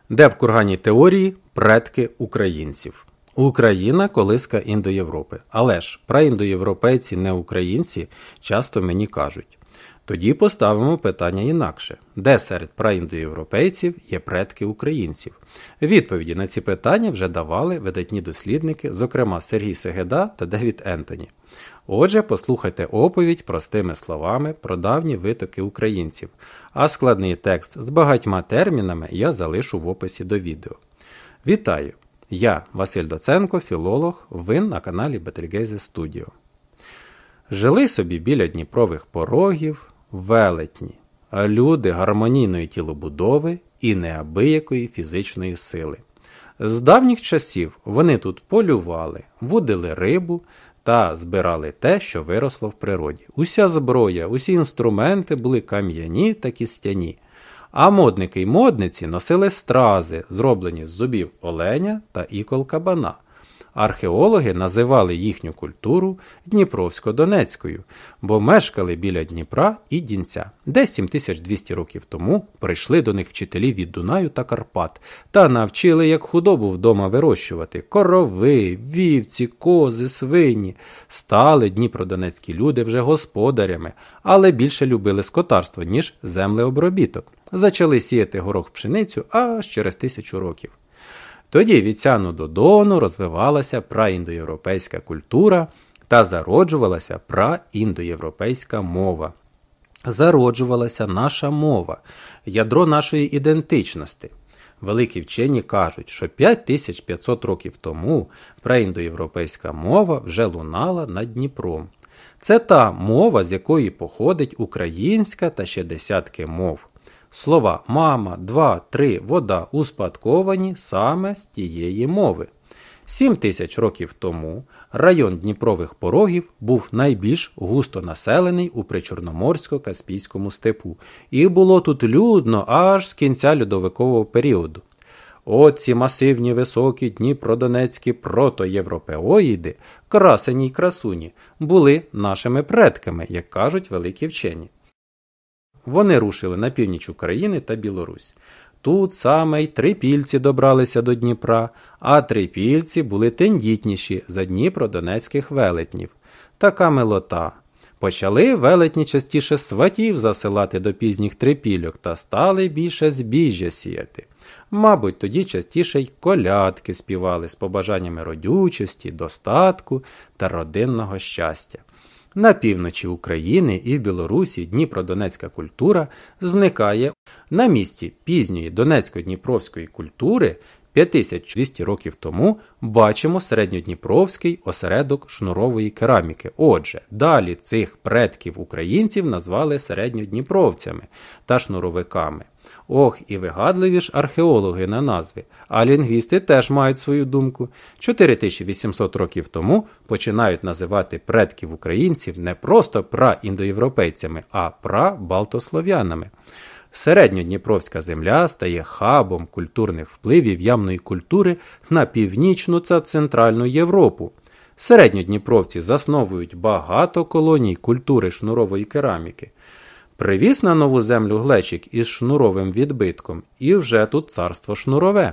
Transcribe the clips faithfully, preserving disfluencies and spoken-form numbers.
Де в курганій теорії предки українців? Україна – колиска індоєвропи. Але ж праіндоєвропейці, не українці, часто мені кажуть. Тоді поставимо питання інакше. Де серед праіндоєвропейців є предки українців? Відповіді на ці питання вже давали видатні дослідники, зокрема Сергій Сегеда та Девід Ентоні. Отже, послухайте оповідь простими словами про давні витоки українців, а складний текст з багатьма термінами я залишу в описі до відео. Вітаю! Я, Василь Доценко, філолог, ви на каналі Бетельгейзе Студіо. Жили собі біля Дніпрових порогів велетні, люди гармонійної тілобудови і неабиякої фізичної сили. З давніх часів вони тут полювали, вудили рибу та збирали те, що виросло в природі. Уся зброя, усі інструменти були кам'яні та кістяні. А модники й модниці носили стрази, зроблені з зубів оленя та ікол кабана. Археологи називали їхню культуру Дніпровсько-Донецькою, бо мешкали біля Дніпра і Дінця. Десь сім тисяч двісті років тому прийшли до них вчителі від Дунаю та Карпат та навчили, як худобу вдома вирощувати – корови, вівці, кози, свині. Стали дніпродонецькі люди вже господарями, але більше любили скотарство, ніж землеобробіток. Зачали сіяти горох-пшеницю аж через тисячу років. Тоді від Сяну до Дону розвивалася праіндоєвропейська культура та зароджувалася праіндоєвропейська мова. Зароджувалася наша мова, ядро нашої ідентичності. Великі вчені кажуть, що п'ять тисяч п'ятсот років тому праіндоєвропейська мова вже лунала над Дніпром. Це та мова, з якої походить українська та ще десятки мов. Слова «мама», «два», «три», «вода» успадковані саме з тієї мови. Сім тисяч років тому район Дніпрових порогів був найбільш густонаселений у причорноморсько-каспійському степу. І було тут людно аж з кінця льодовикового періоду. Оці масивні високі дніпродонецькі протоєвропеоїди, красені й красуні, були нашими предками, як кажуть великі вчені. Вони рушили на північ України та Білорусь. Тут саме й трипільці добралися до Дніпра, а трипільці були тендітніші за дніпродонецьких велетнів. Така милота. Почали велетні частіше сватів засилати до пізніх трипільок та стали більше збіжжя сіяти. Мабуть, тоді частіше й колядки співали з побажаннями родючості, достатку та родинного щастя. На півночі України і в Білорусі дніпродонецька культура зникає. На місці пізньої донецько-дніпровської культури п'ять тисяч двісті років тому бачимо середньодніпровський осередок шнурової кераміки. Отже, далі цих предків українців назвали середньодніпровцями та шнуровиками. Ох, і вигадливі ж археологи на назви, а лінгвісти теж мають свою думку. чотири тисячі вісімсот років тому починають називати предків українців не просто праіндоєвропейцями, а прабалтослов'янами. Середньодніпровська земля стає хабом культурних впливів ямної культури на північну та центральну Європу. Середньодніпровці засновують багато колоній культури шнурової кераміки. Привіз на нову землю глечик із шнуровим відбитком, і вже тут царство шнурове.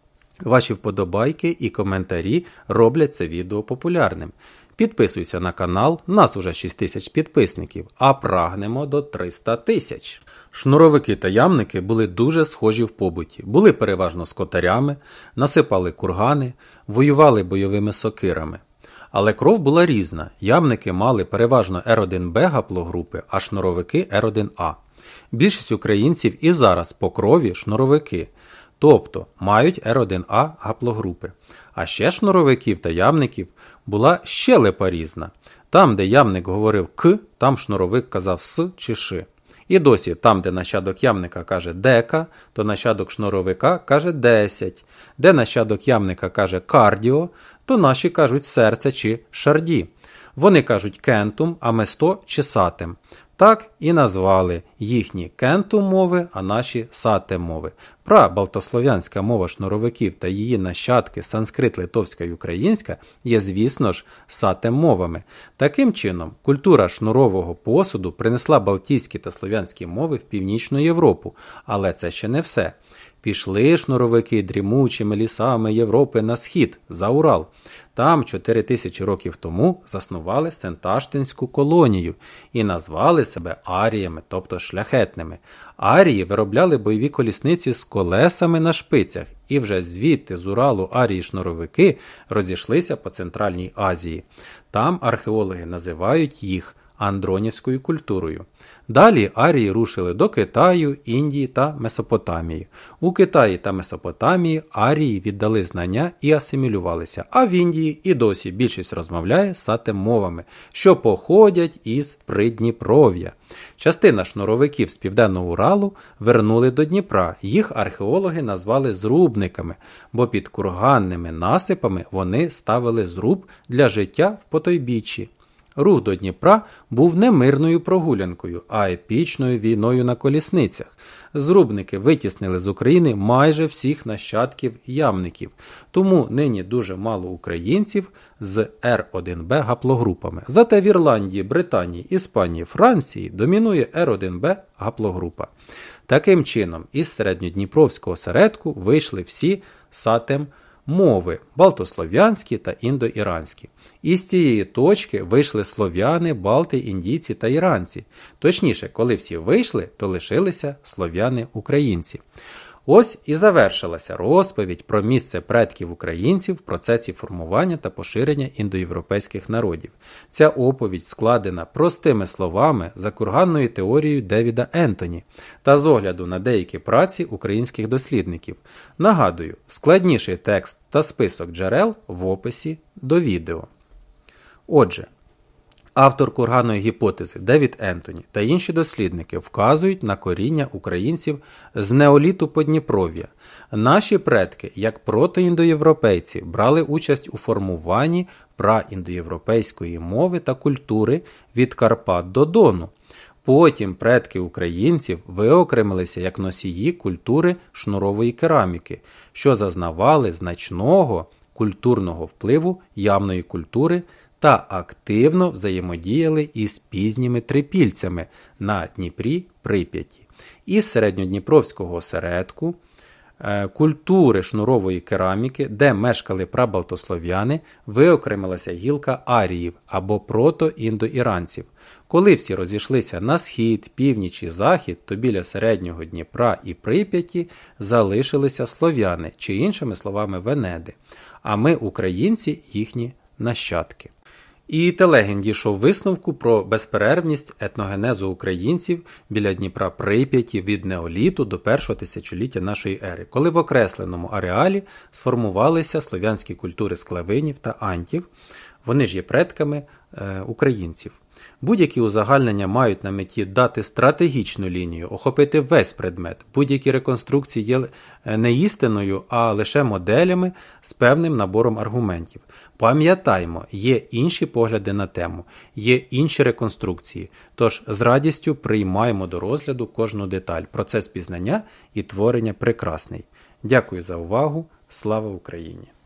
Ваші вподобайки і коментарі роблять це відео популярним. Підписуйся на канал, нас уже шість тисяч підписників, а прагнемо до триста тисяч. Шнуровики та ямники були дуже схожі в побуті. Були переважно скотарями, насипали кургани, воювали бойовими сокирами. Але кров була різна. Ямники мали переважно ер один бе гаплогрупи, а шнуровики ер один а. Більшість українців і зараз по крові шнуровики, тобто мають ер один а гаплогрупи. А ще шнуровиків та ямників була щелепа різна. Там, де ямник говорив «к», там шнуровик казав «с» чи «ш». І досі там, де нащадок ямника каже «дека», то нащадок шнуровика каже «десять». Де нащадок ямника каже «кардіо», то наші кажуть «серце» чи «шарді». Вони кажуть «кентум», а место чи «сатем». Так і назвали їхні кентум-мови, а наші сатем-мови. Прабалтослов'янська мова шнуровиків та її нащадки санскрит, литовська і українська є, звісно ж, сатем-мовами. Таким чином, культура шнурового посуду принесла балтійські та слов'янські мови в Північну Європу. Але це ще не все. Пішли шнуровики дрімучими лісами Європи на схід, за Урал. Там чотири тисячі років тому заснували Сенташтинську колонію і назвали себе аріями, тобто шляхетними. Арії виробляли бойові колісниці з колесами на шпицях, і вже звідти з Уралу арії-шнуровики розійшлися по Центральній Азії. Там археологи називають їх андронівською культурою. Далі арії рушили до Китаю, Індії та Месопотамії. У Китаї та Месопотамії арії віддали знання і асимілювалися, а в Індії і досі більшість розмовляє сатем-мовами, що походять із Придніпров'я. Частина шнуровиків з Південного Уралу вернули до Дніпра. Їх археологи назвали зрубниками, бо під курганними насипами вони ставили зруб для життя в потойбіччі. Рух до Дніпра був не мирною прогулянкою, а епічною війною на колісницях. Зрубники витіснили з України майже всіх нащадків ямників, тому нині дуже мало українців з ер один бе гаплогрупами. Зате в Ірландії, Британії, Іспанії, Франції домінує ер один бе гаплогрупа. Таким чином, із середньодніпровського осередку вийшли всі сатем мови – балтослов'янські та індоіранські. Із цієї точки вийшли слов'яни, балти, індійці та іранці. Точніше, коли всі вийшли, то лишилися слов'яни-українці. Ось і завершилася розповідь про місце предків українців в процесі формування та поширення індоєвропейських народів. Ця оповідь складена простими словами за курганною теорією Девіда Ентоні та з огляду на деякі праці українських дослідників. Нагадую, складніший текст та список джерел в описі до відео. Отже, автор курганної гіпотези Девід Ентоні та інші дослідники вказують на коріння українців з неоліту Подніпров'я. Наші предки, як протоіндоєвропейці, брали участь у формуванні праіндоєвропейської мови та культури від Карпат до Дону. Потім предки українців виокремилися як носії культури шнурової кераміки, що зазнавали значного культурного впливу ямної культури та активно взаємодіяли із пізніми трипільцями на Дніпрі Прип'яті. Із середньодніпровського осередку культури шнурової кераміки, де мешкали прабалтослов'яни, виокремилася гілка аріїв або протоіндоіранців. Коли всі розійшлися на схід, північ і захід, то біля середнього Дніпра і Прип'яті залишилися слов'яни, чи іншими словами венеди, а ми, українці, їхні нащадки. І Телегін дійшов висновку про безперервність етногенезу українців біля Дніпра Прип'яті від неоліту до першого тисячоліття нашої ери, коли в окресленому ареалі сформувалися слов'янські культури склавинів та антів. Вони ж є предками е, українців. Будь-які узагальнення мають на меті дати стратегічну лінію, охопити весь предмет. Будь-які реконструкції є не істиною, а лише моделями з певним набором аргументів. Пам'ятаймо, є інші погляди на тему, є інші реконструкції, тож з радістю приймаємо до розгляду кожну деталь. Процес пізнання і творення прекрасний. Дякую за увагу. Слава Україні!